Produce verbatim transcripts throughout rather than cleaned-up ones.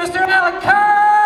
Mister Alan Kerr!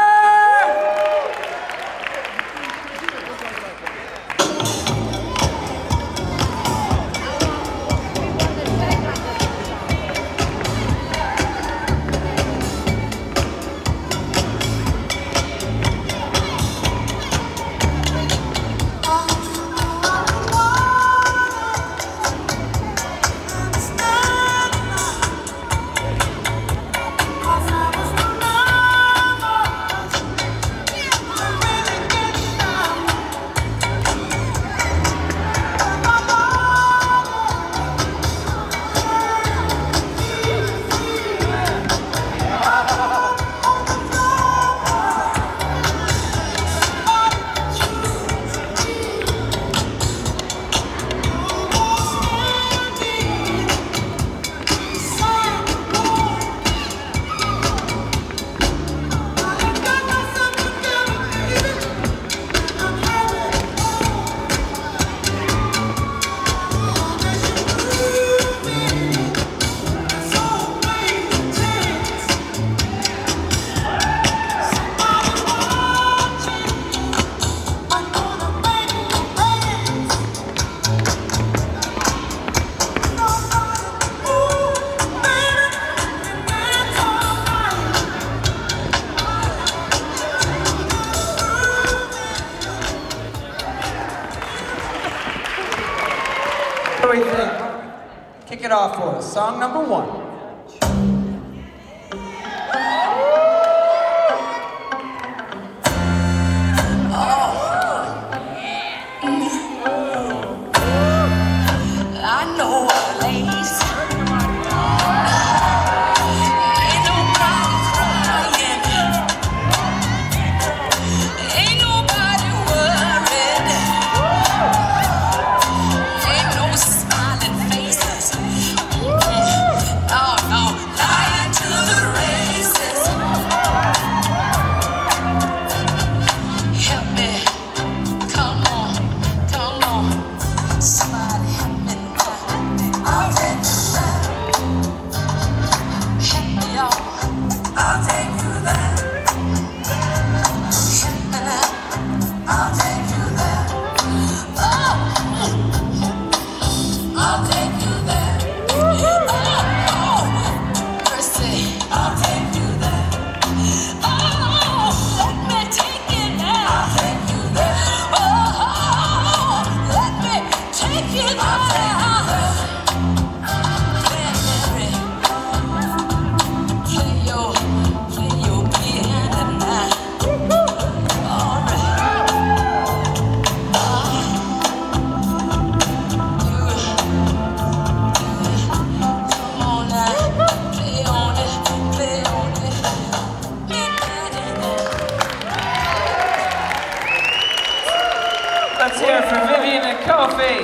What do we think? Kick it off for us. Song number one. Let's hear it for Vivian and Kofi.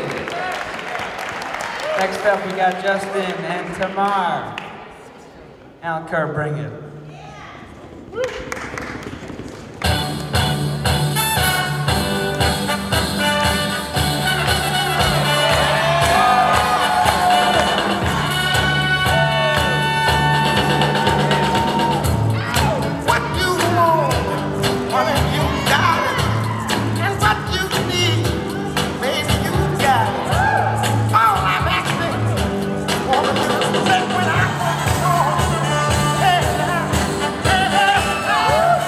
Next up, we got Justin and Tamar. Alan Kerr, bring it. When I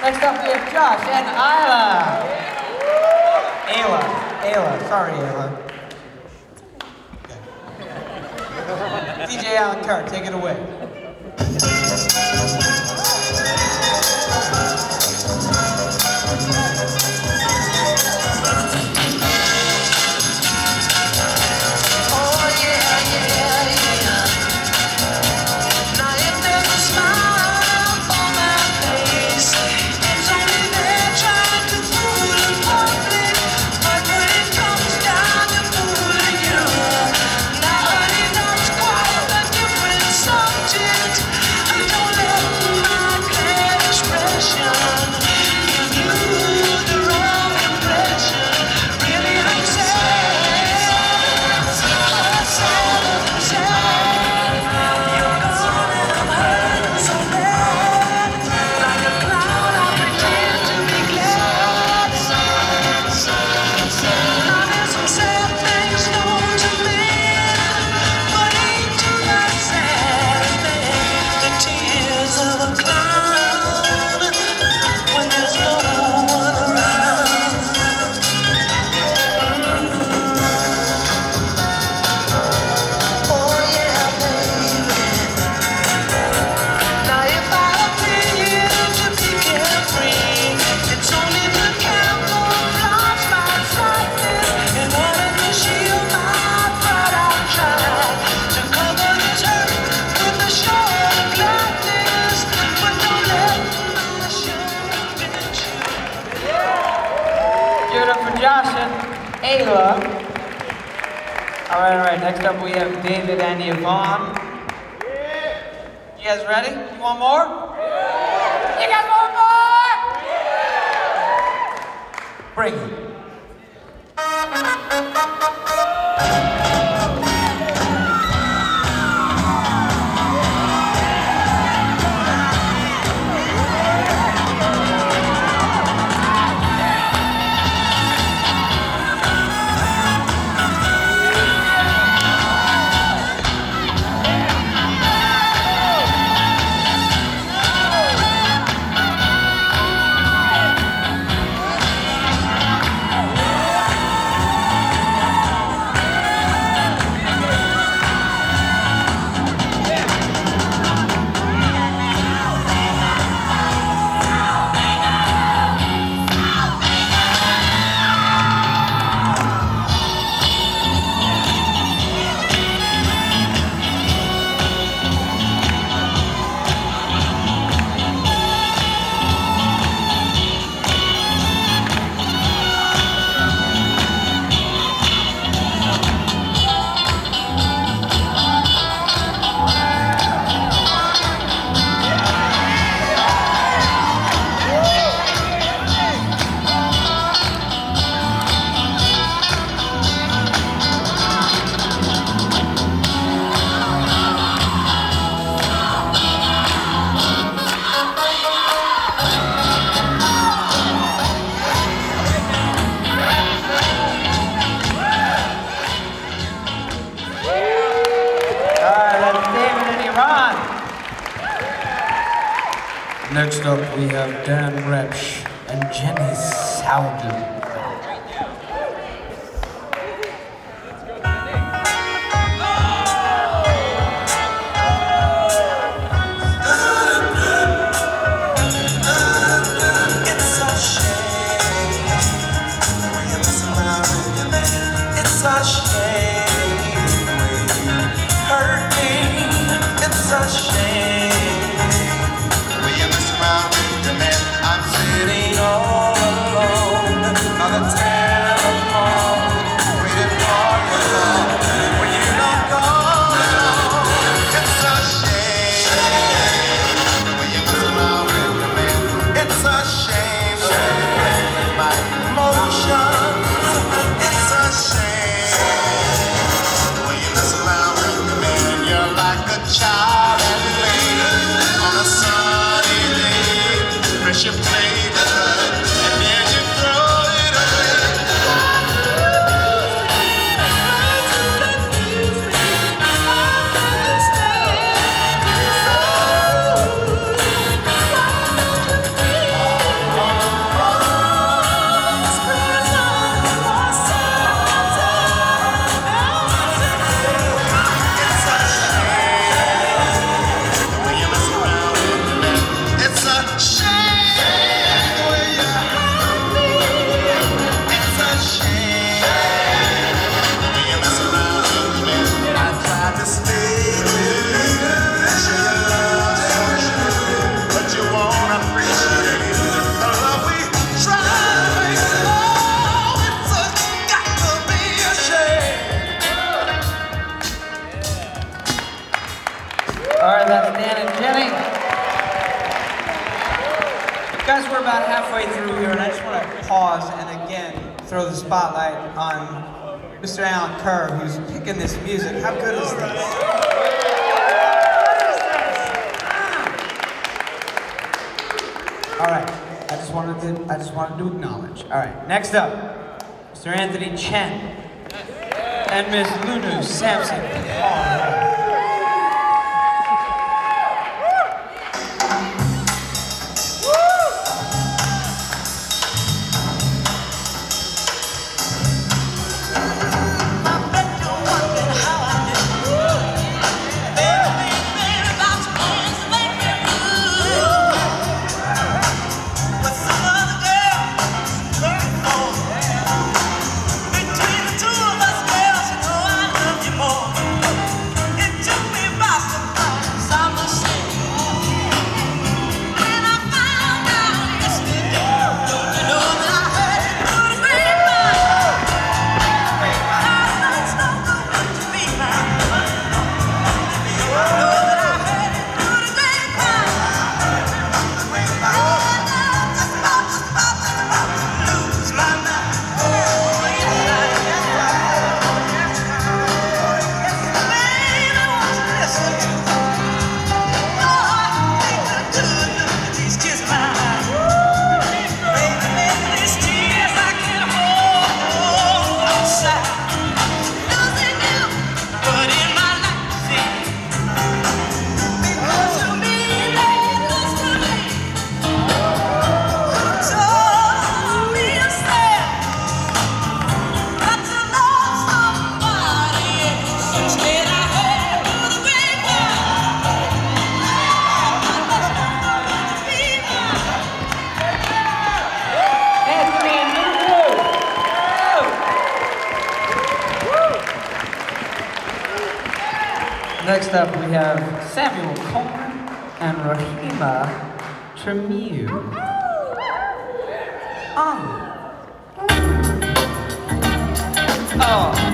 Next up we have Josh and Isla. Ayla. Ayla. Sorry, Ayla. Okay. D J Alan Carr, take it away. Josh and Ayla. All right, all right. Next up, we have David and Yvonne. You guys ready? You want more? You guys want more? Bring it. Next up, we have Dan Repsch and Jenny Souden. It's a shame. about halfway through here, and I just want to pause and again throw the spotlight on Mister Alan Kerr, who's picking this music. How good is this? All right, I just wanted to I just wanted to acknowledge. All right, next up, Mister Anthony Chen and Miss Lunu Sampson. All right. Next up, we have Samuel Coleman and Rahima Tremieu. Oh. Oh.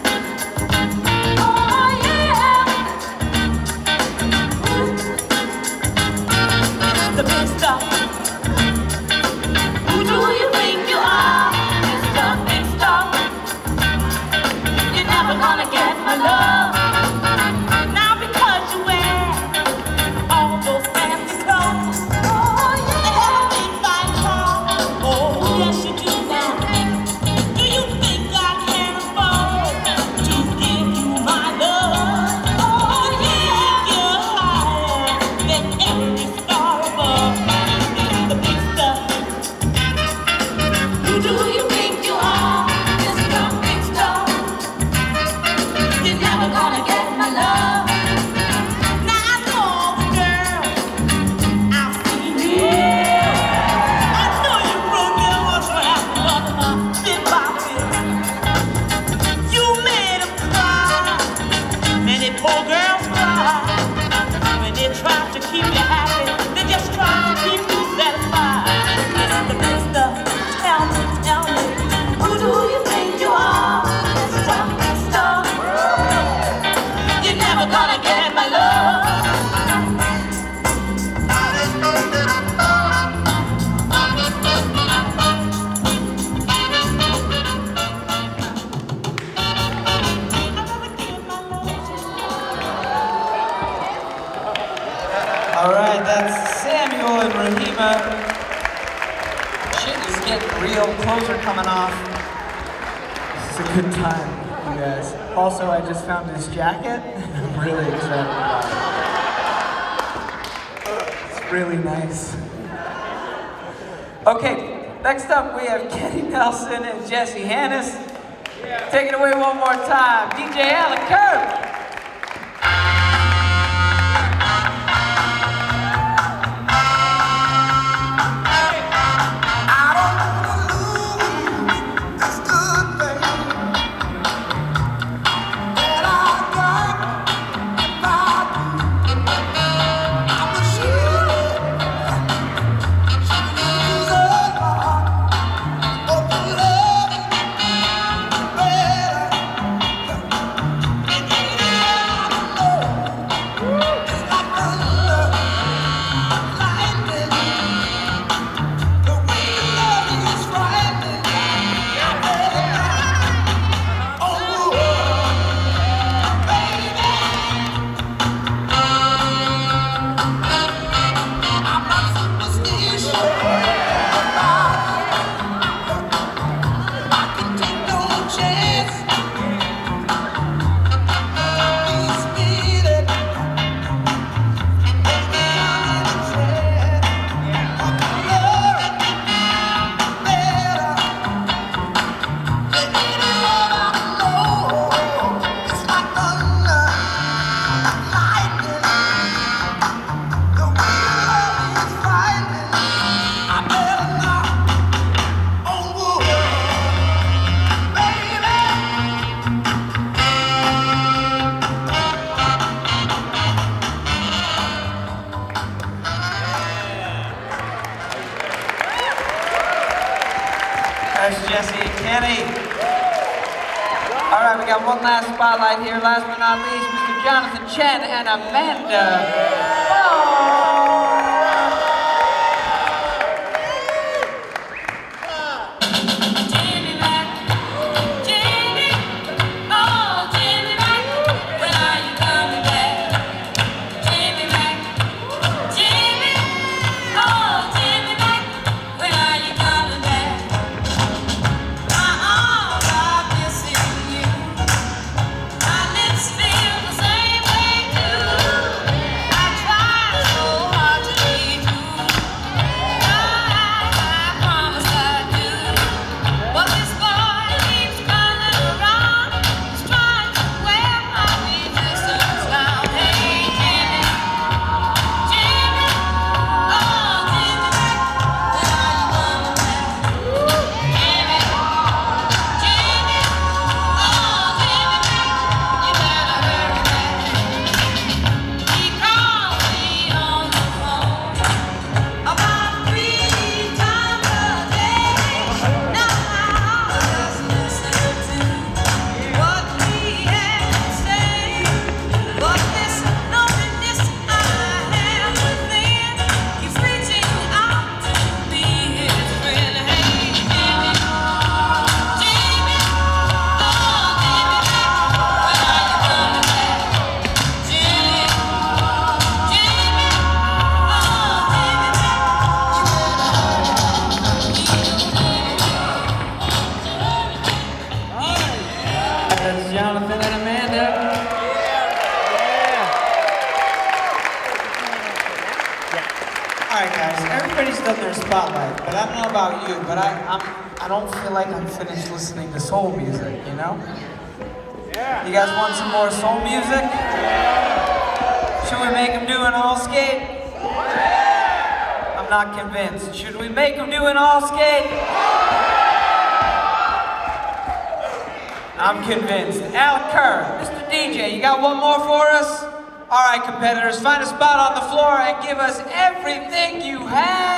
All right, that's Samuel and Rahima. Shit is getting real. Clothes are coming off. This is a good time, you guys. Also, I just found this jacket. I'm really excited about it. It's really nice. Okay, next up we have Kenny Nelson and Jesse Hannes. Take it away one more time. D J Alan Kerr. Yeah. All right, we got one last spotlight here. Last but not least, Mister Jonathan Chen and Amanda. Oh. Jonathan and Amanda. Yeah. All right, guys. Everybody's done their spotlight, but I don't know about you, but I I'm I don't feel like I'm finished listening to soul music. You know? Yeah. You guys want some more soul music? Should we make them do an all skate? I'm not convinced. Should we make them do an all skate? I'm convinced. Al Kerr, Mister D J, you got one more for us? All right, competitors, find a spot on the floor and give us everything you have.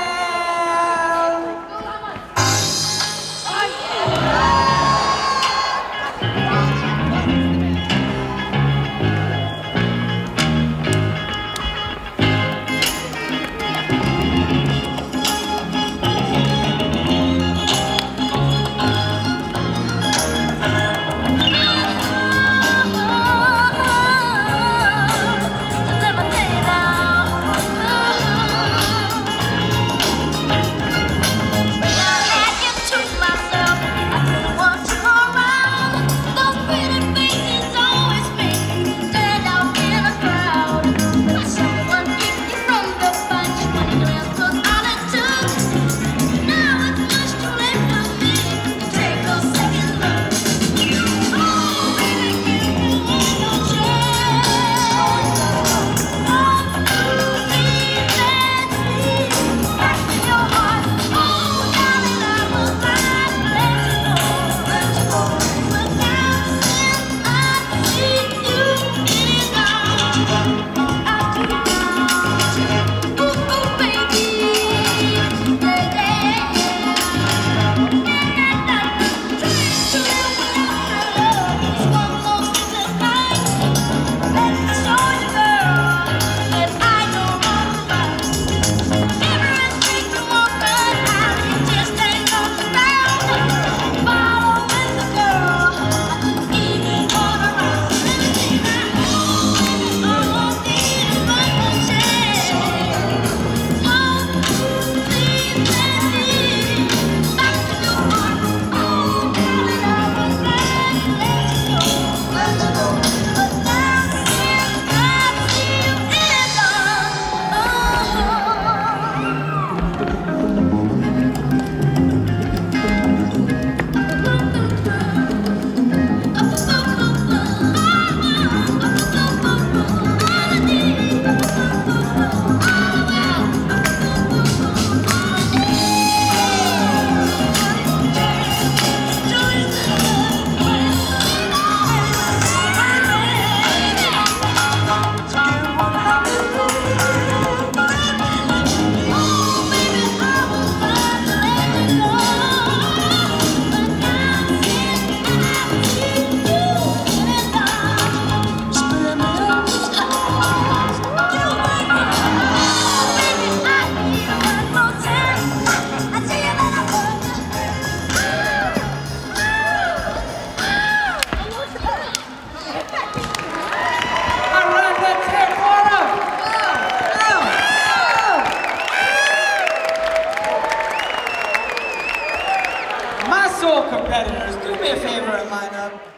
up.